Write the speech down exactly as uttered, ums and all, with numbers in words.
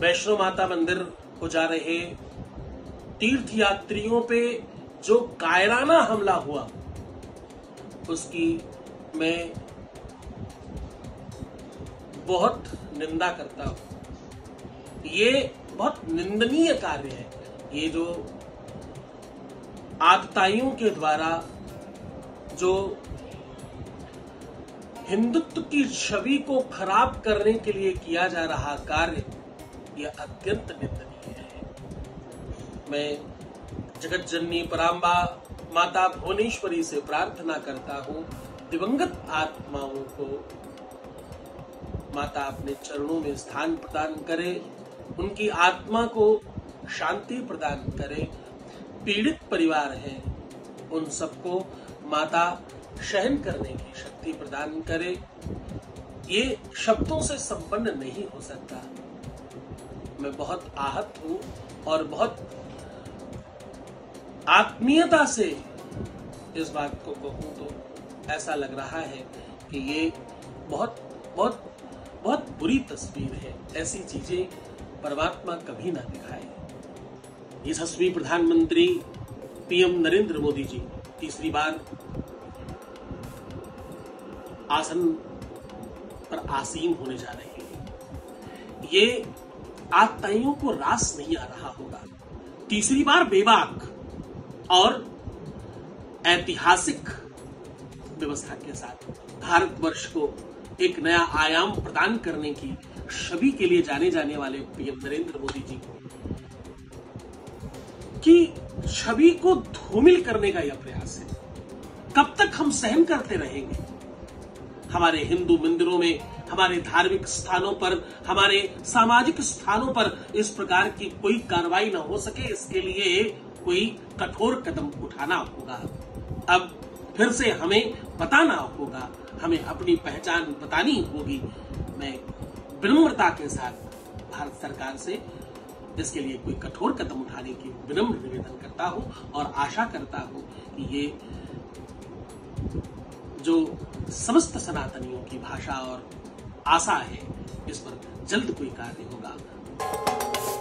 वैष्णो माता मंदिर को जा रहे तीर्थ यात्रियों पे जो कायराना हमला हुआ उसकी मैं बहुत निंदा करता हूं। ये बहुत निंदनीय कार्य है। ये जो आतताइयों के द्वारा जो हिंदुत्व की छवि को खराब करने के लिए किया जा रहा कार्य यह अत्यंत निंदनीय है। मैं जगत जननी परांबा माता भुवनेश्वरी से प्रार्थना करता हूं, दिवंगत आत्माओं को माता अपने चरणों में स्थान प्रदान करे, उनकी आत्मा को शांति प्रदान करे। पीड़ित परिवार हैं, उन सबको माता सहन करने की शक्ति प्रदान करे। ये शब्दों से संपन्न नहीं हो सकता। मैं बहुत आहत हूं और बहुत आत्मीयता से इस बात को कहूं तो ऐसा लग रहा है कि ये बहुत बहुत बहुत बुरी तस्वीर है। ऐसी चीजें परमात्मा कभी ना दिखाए। यशस्वी प्रधानमंत्री पीएम नरेंद्र मोदी जी तीसरी बार आसन पर आसीन होने जा रहे हैं। ये आतताइयों को रास नहीं आ रहा होगा। तीसरी बार बेबाक और ऐतिहासिक व्यवस्था के साथ भारतवर्ष को एक नया आयाम प्रदान करने की छवि के लिए जाने जाने वाले पीएम नरेंद्र मोदी जी की छवि को धूमिल करने का यह प्रयास है। कब तक हम सहन करते रहेंगे? हमारे हिंदू मंदिरों में, हमारे धार्मिक स्थानों पर, हमारे सामाजिक स्थानों पर इस प्रकार की कोई कार्रवाई न हो सके, इसके लिए कोई कठोर कदम उठाना होगा। अब फिर से हमें बताना होगा, हमें अपनी पहचान बतानी होगी। मैं विनम्रता के साथ भारत सरकार से इसके लिए कोई कठोर कदम उठाने की विनम्र निवेदन करता हूं और आशा करता हूं कि ये जो समस्त सनातनियों की भाषा और आशा है, इस पर जल्द कोई कार्य होगा।